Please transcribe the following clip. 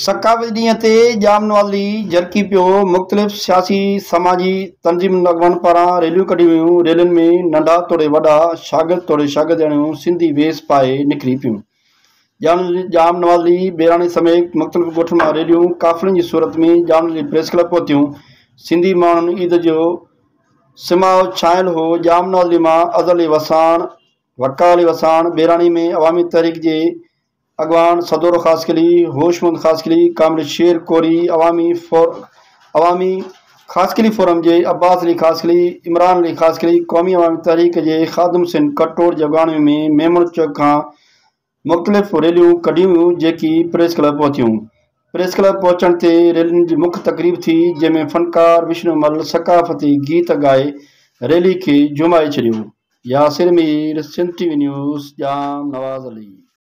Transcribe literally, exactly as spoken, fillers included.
सकावती ॾींहं ते जाम नवाज़ी झरकी पियो। मुख़्तलिफ़ सियासी समाजी तंज़ीमुनि अॻवान पारां रैलियूं कढियूं वियूं। रैलियुनि में नंढा तोड़े वॾा, शागिर्द तोड़े शागिर्दियाणियूं सिंधी वेस पाए निकिरी पियूं। जाम जाम नवाज़ी बहिराणे समेत मुख़्तलिफ़ ॻोठनि मां रैलियूं काफ़िलनि जी सूरत में जाम नवाज़ी प्रेस क्लब पहुतियूं। सिंधी माण्हुनि ईद जो सिमाओ छायल हो। जाम नवाज़ी मां अज़र अली वसाण, वक्का अली वसाण, बहिराणे में अवामी तहरीक जे अगवान सदोर ख़ासकली, होशमंद ख़ासकली, कामिल शेर कोरी, अवामी फोर अवामी ख़ासकली फोरम जे अब्बास अली ख़ासकली, इमरान अली ख़ासकली, क़ौमी अवामी तहरीक जे ख़ादिम सिंध कटोर जे अॻवानी में मेमन चौक खां मुख़्तलिफ़ रैलियूं कढियूं वियूं जेकी प्रेस क्लब पहुतियूं। प्रेस क्लब पहुचण ते रैलियुनि जी मुख्य तक़रीब थी, जंहिंमें फ़नकार विष्णुमल सकाफ़ती गीत ॻाए रैली खे झुमाए छॾियो। Yasir Mir, Sindh TV news, Jam Nawaz Ali.